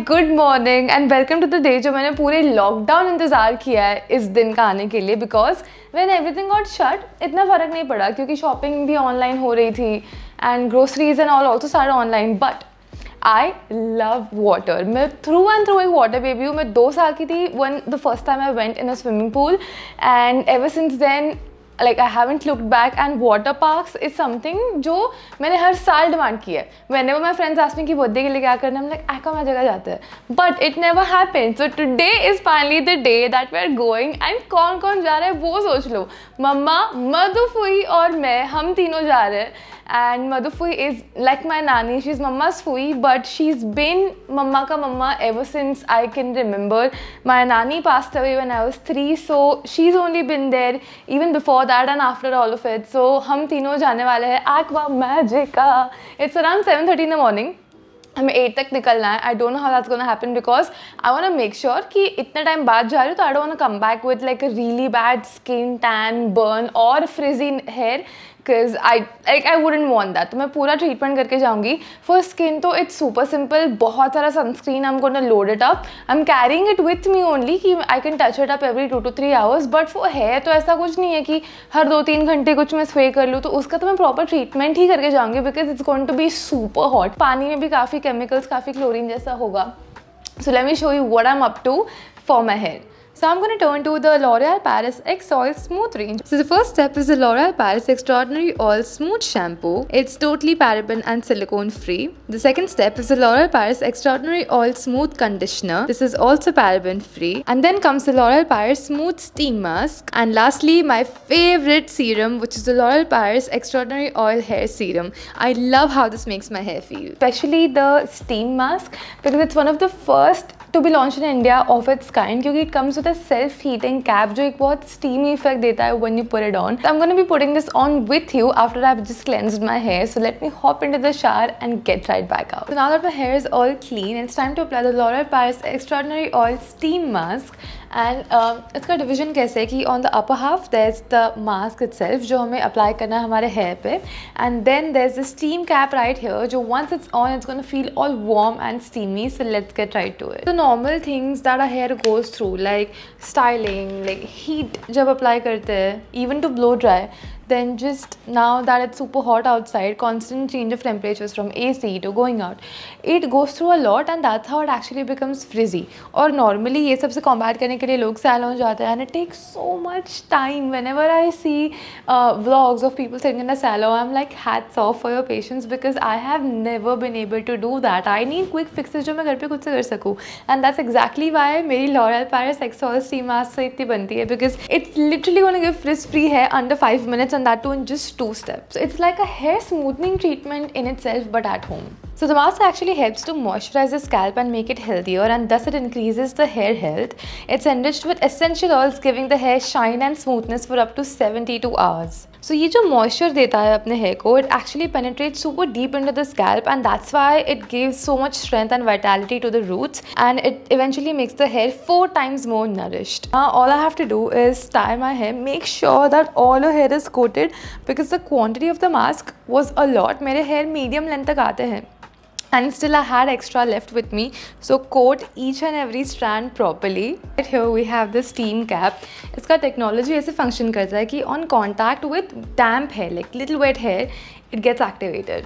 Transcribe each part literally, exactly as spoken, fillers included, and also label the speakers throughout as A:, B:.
A: Good morning and welcome to the day जो मैंने पूरे लॉकडाउन इंतज़ार किया है इस दिन का आने के लिए, because when everything got shut इतना फ़र्क नहीं पड़ा क्योंकि शॉपिंग भी ऑनलाइन हो रही थी and groceries and all also सारा online. But I love water. मैं थ्रू एंड थ्रू एक वाटर बेबी हूँ. मैं दो साल की थी when the first time I went in a swimming pool and ever since then like I haven't looked back, and water parks is something जो मैंने हर साल डिमांड किया है. Whenever my friends ask me कि बर्थडे के लिए क्या करना है, I'm like ऐका मैं जगह जाते हैं. But it never happened. So today is finally the day that we are going. And कौन कौन जा रहा है वो सोच लो. मम्मा, मधुफुई और मैं, हम तीनों जा रहे हैं. And Madhufui is like my nanny. She's Mama's Fui, but she's been Mama ka Mama ever since I can remember. My nanny passed away when I was three, so she's only been there even before that and after all of it. So हम तीनों जाने वाले हैं Aqua Magica. It's around seven thirty in the morning. हमें eight तक निकलना है. I don't know how that's gonna happen because I want to make sure कि इतने टाइम बाद जा रही हूँ तो I don't want to come back with like a really bad skin tan burn और frizzy hair because I like I wouldn't want that. तो मैं पूरा ट्रीटमेंट करके जाऊँगी. फॉर स्किन तो इट्स सुपर सिंपल. बहुत सारा sunscreen I am gonna load it up. I am carrying it with me only कि I can touch it up every two two three hours. But for hair तो ऐसा कुछ नहीं है कि हर दो तीन घंटे कुछ मैं स्प्रे कर लूँ. तो उसका तो मैं प्रॉपर ट्रीटमेंट ही करके जाऊँगी because it's going to be super hot. पानी में भी काफ़ी केमिकल्स, काफ़ी क्लोरीन जैसा होगा. So let me show you what I'm up to for my hair. So I'm going to turn to the L'Oreal Paris X Oil Smooth range. So the first step is the L'Oreal Paris Extraordinary Oil Smooth Shampoo. It's totally paraben and silicone free. The second step is the L'Oreal Paris Extraordinary Oil Smooth Conditioner. This is also paraben free. And then comes the L'Oreal Paris Smooth Steam Mask. And lastly, my favorite serum, which is the L'Oreal Paris Extraordinary Oil Hair Serum. I love how this makes my hair feel. Especially the steam mask because it's one of the first to be launched in India of its kind क्योंकि it comes with a self-heating cap जो एक बहुत steamy effect देता है when you put it on. So I'm going to be putting this on with you after I've just cleansed my hair. So let me hop into the shower and get right back out. So now that my hair is all clean, it's time to apply the L'Oreal Paris Extraordinary Oil Steam Mask. And uh, इसका division कैसे है कि on the upper half there is the mask itself जो हमें apply करना है हमारे hair पे, and then there is the steam cap right here जो once it's on it's gonna feel all warm and steamy. So let's get right to it. The normal things that our hair goes through like styling, like heat जब apply करते हैं, even to blow dry, then just now that it's super hot outside, constant change of temperatures from A C to going out, it goes through a lot and that's how it actually becomes frizzy. और normally ये सब से combat करने के लिए लोग salon जाते हैं and it takes so much time. Whenever I see uh, vlogs of people sitting in a salon, I'm like hats off for your patience because I have never been able to do that. I need quick fixes जो मैं घर पे खुद से कर सकूँ, and that's exactly why मेरी L'Oreal Paris X Oil Steam Mask से इतनी बनती है because it's literally gonna give frizz free hair under five minutes and that too in just two steps. So it's like a hair smoothing treatment in itself but at home. So the mask actually helps to moisturize the scalp and make it healthier, and thus it increases the hair health. It's enriched with essential oils giving the hair shine and smoothness for up to seventy-two hours. So ये जो moisture देता है अपने hair को, it actually penetrates super deep into the scalp and that's why it gives so much strength and vitality to the roots, and it eventually makes the hair four times more nourished. Now all I have to do is tie my hair, make sure that all your hair is coated because the quantity of the mask was a lot. मेरे hair medium length तक आते हैं and still I had extra left with me, so coat each and every strand properly. Right here we have the steam cap. इसका technology ऐसे function करता है कि on contact with damp hair, like little wet hair, it gets activated.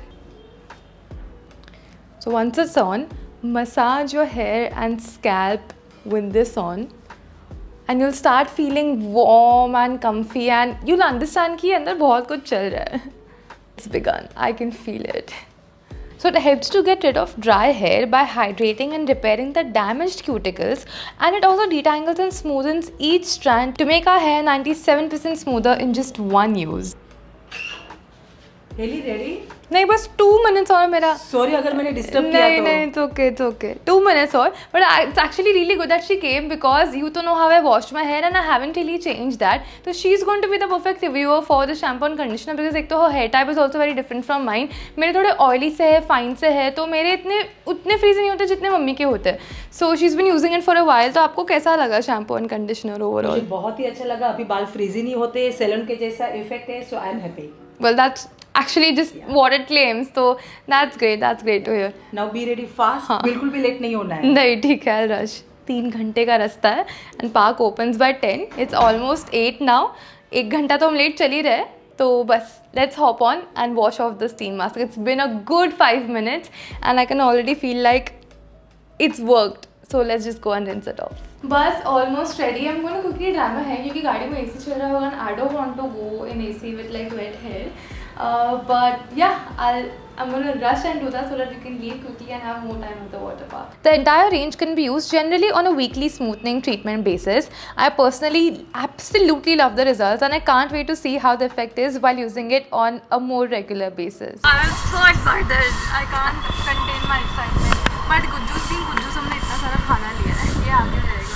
A: So once it's on, massage your hair and scalp with this on and you'll start feeling warm and comfy and you'll understand कि अंदर बहुत कुछ चल रहा है. It's begun. I can feel it. So it helps to get rid of dry hair by hydrating and repairing the damaged cuticles, and it also detangles and smoothens each strand to make our hair ninety-seven percent smoother in just one use.
B: Really ready?
A: नहीं बस to minutes और मेरा.
B: Sorry अगर मैंने disturb किया
A: नहीं
B: तो.
A: नहीं it's okay it's okay two minutes और. But it's actually really good that she came because you तो know how I washed my hair and I haven't really change that. तो she is going to be the perfect reviewer for the shampoo and conditioner because एक तो her hair type is also very different from mine. मेरे थोड़े oily से है, fine से है, तो मेरे इतने उतने फ्रीज नहीं होते जितने मम्मी के होते हैं. So she is been using it for a while. तो आपको कैसा लगा शैम्पू एंड कंडीशनर ओवरऑल?
B: बहुत ही अच्छा लगा. अभी बाल फ्रीजी नहीं होते, सैलून के जैसा इफेक्ट है. So I am happy.
A: Well that's actually just what it claims. So that's great, that's great to hear.
B: Now be ready fast. हाँ. बिल्कुल भी लेट नहीं होना है.
A: नहीं ठीक है, रश तीन घंटे का रास्ता है and park opens by ten. It's almost eight now. एक घंटा तो हम लेट चल ही रहे, तो बस let's hop on and wash off the steam mask. It's been a good five minutes and I can already feel like it's worked. So let's just go and rinse it off. बस almost ready. I'm going to quickly drama है क्योंकि गाड़ी में AC चल रहा होगा and I don't want to go in A C with like wet hair. Uh, but yeah, I'll I'm going to rush and do that so that we can leave quickly and have more time at the water park. The entire range can be used generally on a weekly smoothing treatment basis. I personally absolutely love the results and I can't wait to see how the effect is while using it on a more regular basis. I am so excited. I can't contain my excitement. But Gujju Singh Gujju हमने इतना सारा खाना लिया है, ये आगे रहेगा.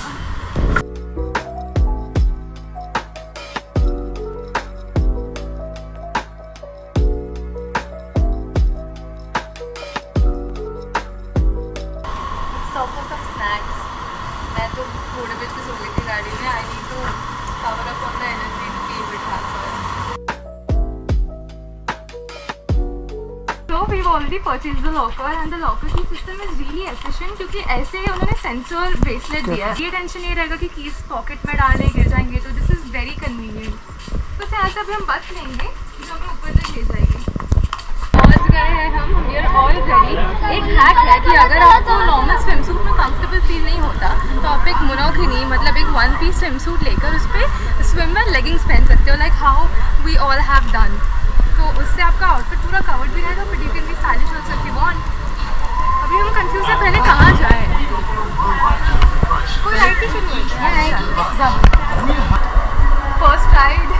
A: थोड़े बज के सो गई थी गाड़ी में. I need to cover up on the energy to be with happy. So we've already purchased the locker and the locker key system is really efficient क्योंकि ऐसे उन्होंने सेंसर ब्रेसलेट दिया है. ये टेंशन नहीं रहेगा कि कीज पॉकेट में डालने गिर जाएंगे. तो दिस इज़ वेरी कन्वीनियंट. तो यहाँ से अभी हम बस लेंगे जो हमें ऊपर तक ले जाएगी. पहुँच गए हैं हम. We are all ready. एक हैक है कि अगर आपको नॉर्मल स्विम सूट में कंफर्टेबल फील नहीं होता तो आप एक मोनोकिनी मतलब एक वन पीस स्विम सूट लेकर उस पर स्विम में लेगिंग्स पहन सकते हो, like how we all have done. तो उससे आपका आउटफिट पूरा कवर्ड भी रहेगा, but you can be stylish also if you want. अभी हम कंफ्यूज है पहले कहाँ जाए. कोई राइड ही शुरू है. First ride.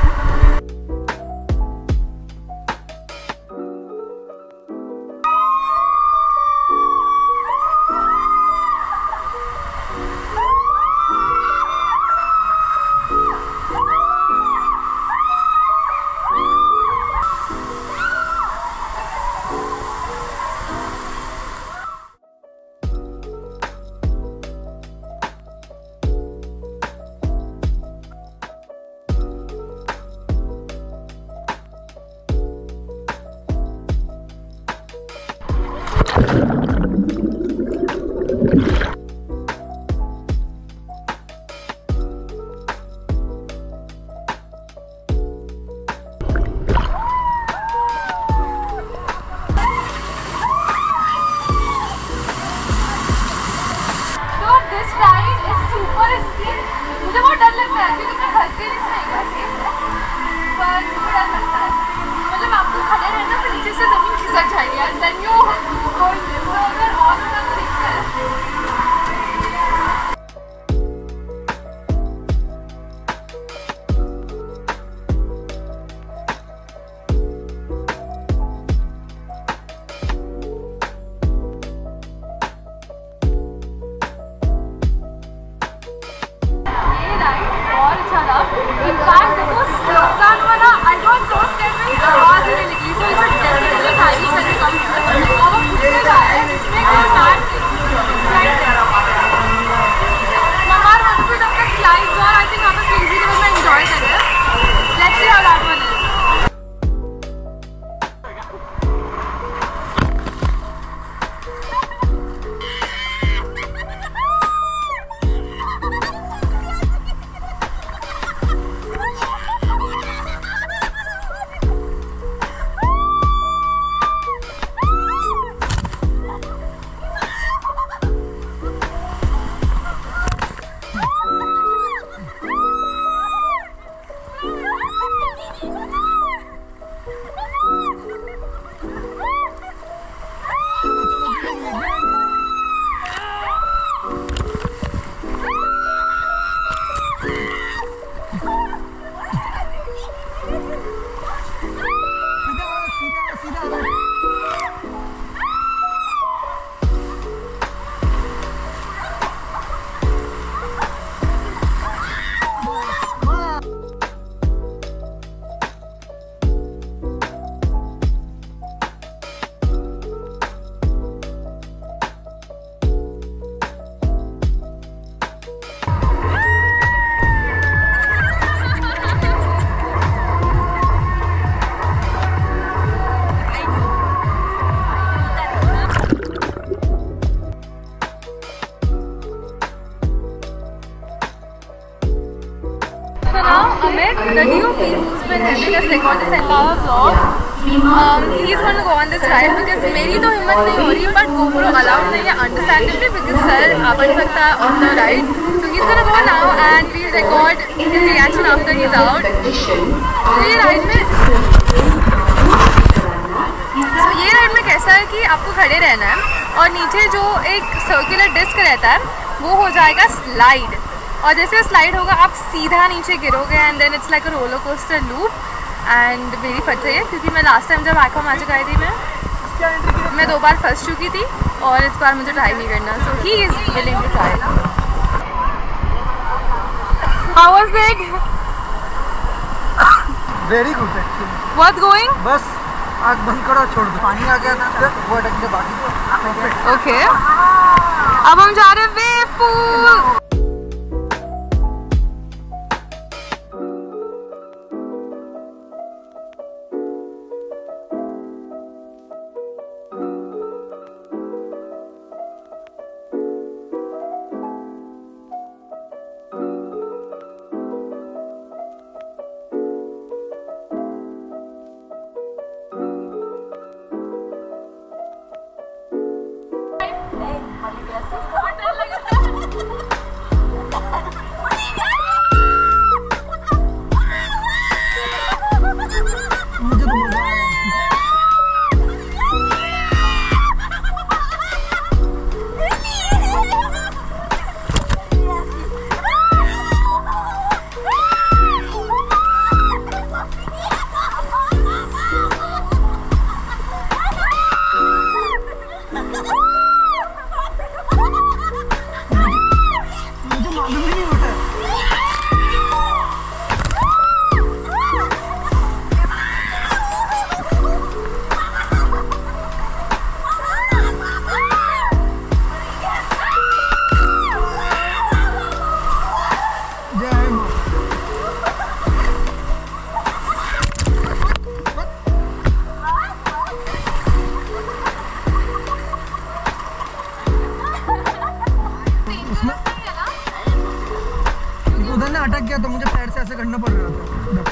A: मुझे बहुत डर लगता है क्योंकि मैं घर से नहीं पर मुझे डर लगता है. मतलब आपको खड़े रहना फिर नीचे से जमीन खिसक जाएगी एंड देन यू गोइंग अगर और सब ठीक है. So now Amit, the D O P who's been helping us record this entire vlog, um, he's going to go on this ride because मेरी तो हिम्मत नहीं हो रही, but GoPro allowed नहीं है understandably because sir आ नहीं सकता on the ride. So he's going to go now and we'll record his reaction after he's out. So ये ride में so ये राइड में कैसा है कि आपको खड़े रहना है और नीचे जो एक सर्कुलर डिस्क रहता है वो हो जाएगा स्लाइड, और जैसे स्लाइड होगा आप सीधा नीचे गिरोगे and then it's like a roller coaster loop. And मेरी फट रही है क्योंकि मैं लास्ट टाइम जब आखा मैच गई थी मैं मैं दो बार फंस चुकी थी और इस बार मुझे ट्राई नहीं करना. So he is willing to try. How was it?
C: Very good actually.
A: What's going?
C: बस आग बंद करो, छोड़ दो. पानी आ गया था वो अटक के बाकी.
A: ओके अब हम जा रहे हैं वेव पूल.
C: उधर ना अटक गया तो मुझे पैर से ऐसे करना पड़ रहा था.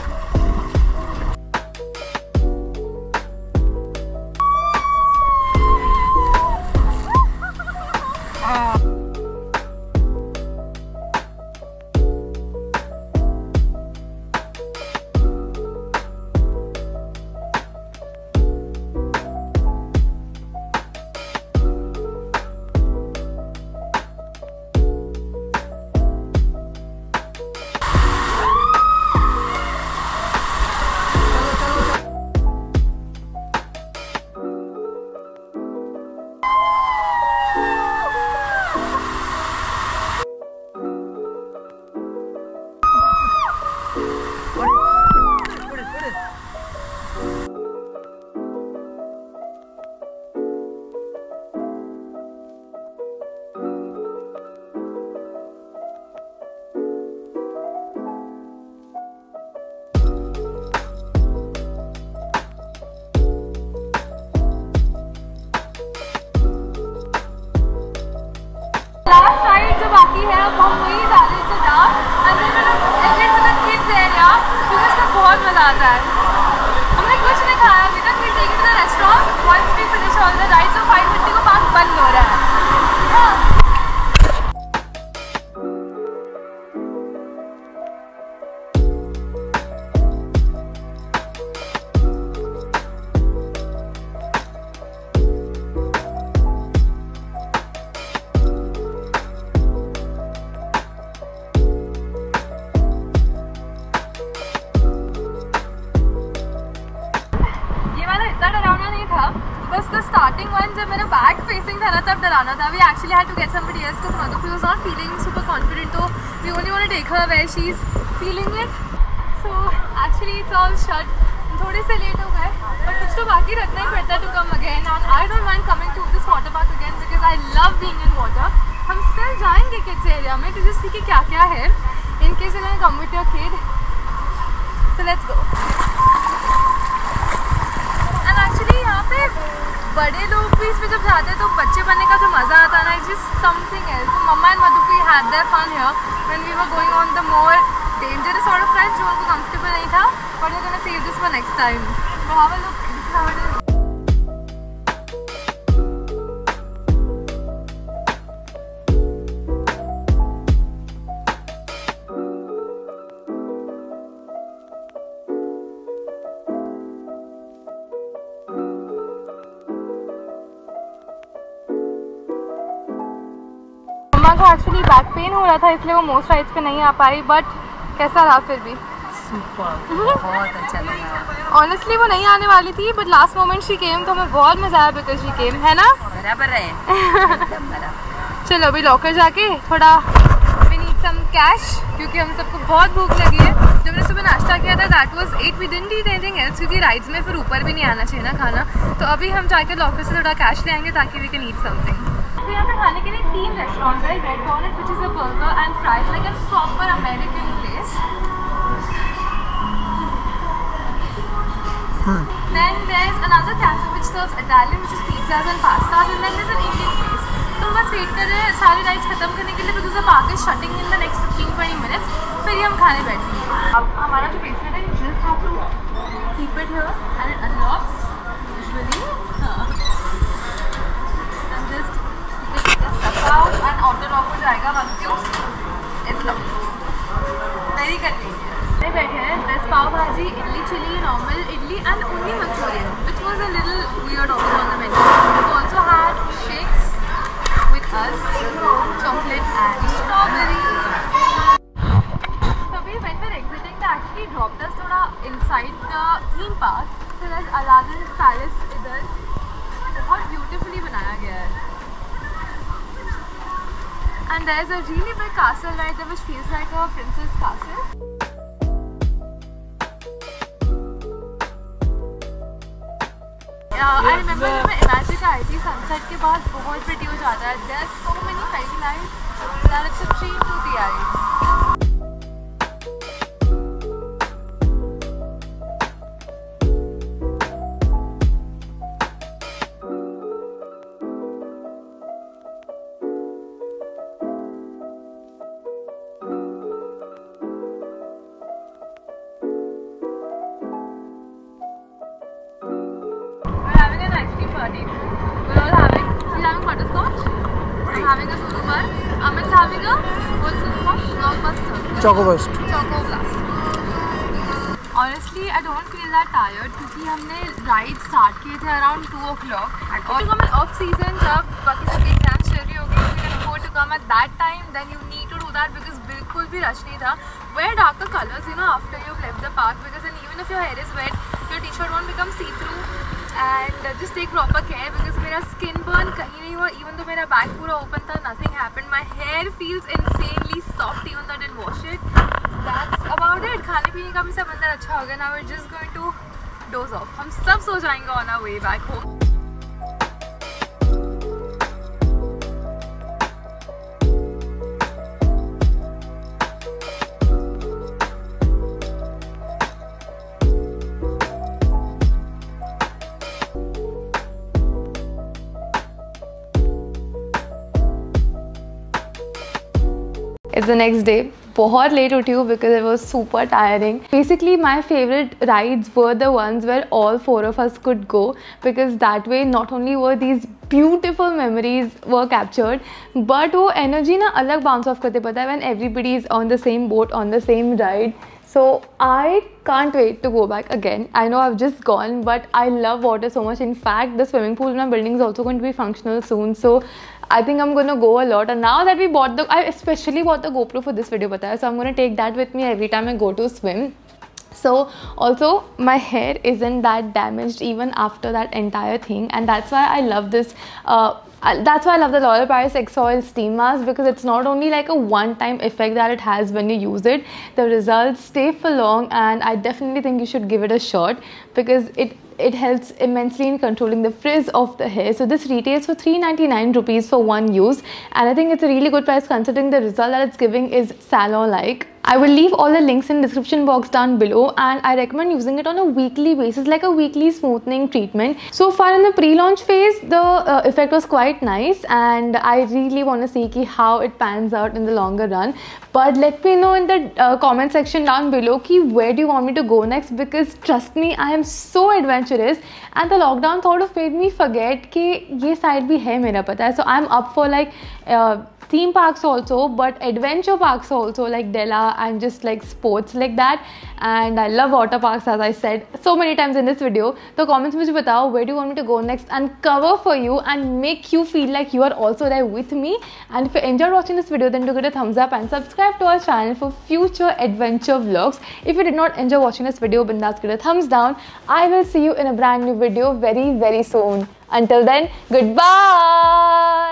A: जो बाकी है अब हम वही जा रहे हैं down and then and with the kids area क्योंकि इसमें बहुत मजा आता है. हमने कुछ नहीं खाया अभी तक. We take the restaurant once we finish all the rides. तो फाइव थर्टी को पार्क बंद हो रहा है. Because the starting one जब मेरा back facing था ना तब डराना था. We actually had to get somebody else because Madhukri was not feeling super confident. So we only want to take her where she's feeling it. So actually it's all shut. थोड़े से late हो गए but कुछ तो बाकी रखना ही पड़ता है to come again. And I don't mind coming to this water park again because I love being in water. हम still जाएंगे kids area में to just see कि क्या क्या है in case you're gonna come with your kid. So let's go. And actually यहाँ पे बड़े लोग भी इसमें जब जाते हैं तो बच्चे बनने का जो मज़ा आता है ना, it's just something else. Mamma and Madhukri had their fun here when we were going on the more dangerous sort of fries जो उनको comfortable नहीं था, but we're gonna save this for next time. So have a look. This is how it is. मम्मा को actually back pain हो रहा था इसलिए वो मोस्ट राइड्स पे नहीं आ पाई, बट कैसा रहा फिर भी?
B: सुपर, बहुत अच्छा लगा।
A: ऑनेस्टली वो नहीं आने वाली थी, but last moment she came तो हमें बहुत मजा आया बिकॉज शी केम, है ना?
B: बराबर है।
A: चलो अभी लॉकर जाके थोड़ा वी नीड सम कैश क्योंकि हम सबको बहुत भूख लगी है। जब मैंने सुबह नाश्ता किया था that was eight, we didn't eat anything else क्योंकि राइड्स में फिर ऊपर भी नहीं आना चाहिए ना खाना। तो अभी हम जाके लॉकर से थोड़ा कैश ले आएंगे ताकि वी कैन ईट समथिंग। तो यहाँ पे खाने के लिए तीन रेस्टोरेंट्स है, red corner which is a burger and fries like a proper American place. Then there's another cafe which serves Italian, which is pizzas and pastas, and then there's an Indian place. तो बस wait कर रहे हैं सारी rides खत्म करने के लिए because the park is shutting in the next fifteen to twenty minutes. फिर ही हम खाने बैठेंगे। अब हमारा जो bracelet है, you just have to keep it here and it unlocks usually. And just you can just step out and auto lock हो जाएगा once you it's locked. Very convenient. बैठे हैं veg pav bhaji, idli chilli, normal idli and only manchurian which was a little weird also on the menu. We also had shakes with us, chocolate and strawberry. So we when we were exiting they actually dropped us थोड़ा inside the theme park. So there's Aladdin's Palace इधर, बहुत beautifully बनाया गया है. And there's a really big castle right there which feels like a princess castle. I remember जब मैं इमेजिक आई थी sunset के बाद बहुत प्रिटी हो जाता है। There are so many fairy lights that it's a treat to the eyes. We're all having, she's having butterscotch, I'm having a Zulu bar, Amit's having a, what's it called? Blockbuster.
C: Choco Burst.
A: Choco Blast. Honestly, I don't feel that tired क्योंकि हमने ride start किए थे around two o'clock. और हम off season जब बाकी सबकी exams चल रही होगी, if you can afford to come at that time, then you need to do that because बिल्कुल भी rush नहीं था. Wear darker colors, you know, after you've left the park because then even if your hair is wet, your t-shirt won't become see-through. And uh, just take proper care because मेरा skin burn कहीं नहीं हुआ, even though मेरा back पूरा open था, nothing happened. My hair feels insanely soft even though I didn't wash it. That's about it. खाने पीने का भी सब अंदर अच्छा हो गया. Now we're just going to doze off. हम सब सो जाएंगे on our way back home. It's the next day. बहुत लेट उठी हूँ because it was super tiring. Basically my favorite rides were the ones where all four of us could go because that way not only were these beautiful memories were captured but वो energy ना अलग bounce off करते पता है when everybody is on the same boat on the same ride. So I can't wait to go back again. I know I've just gone but I love water so much. In fact the swimming pool in my building is also going to be functional soon. So I think I'm going to go a lot, and now that we bought the, I especially bought the GoPro for this video, bataya, so I'm going to take that with me every time I go to swim. So also my hair isn't that damaged even after that entire thing, and that's why I love this uh, that's why I love the L'Oreal Paris X Oil Steam Mask because it's not only like a one-time effect that it has when you use it, the results stay for long, and I definitely think you should give it a shot because it it helps immensely in controlling the frizz of the hair. So this retails for three ninety-nine rupees for one use, and I think it's a really good price considering the result that it's giving is salon-like. I will leave all the links in description box down below, and I recommend using it on a weekly basis, like a weekly smoothing treatment. So far in the pre-launch phase, the uh, effect was quite nice, and I really want to see ki how it pans out in the longer run. But let me know in the uh, comment section down below ki where do you want me to go next, because trust me, I am so adventurous, and the lockdown sort of made me forget कि ये side भी है मेरा, पता है. So I'm up for like uh, theme parks also, but adventure parks also, like Della and just like sports like that. And I love water parks, as I said so many times in this video. So comments मुझे बताओ where do you want me to go next and cover for you and make you feel like you are also there with me. And if you enjoyed watching this video, then do give it a thumbs up and subscribe to our channel for future adventure vlogs. If you did not enjoy watching this video, bindas give it a thumbs down. I will see you in a brand new video very very soon. Until then, goodbye.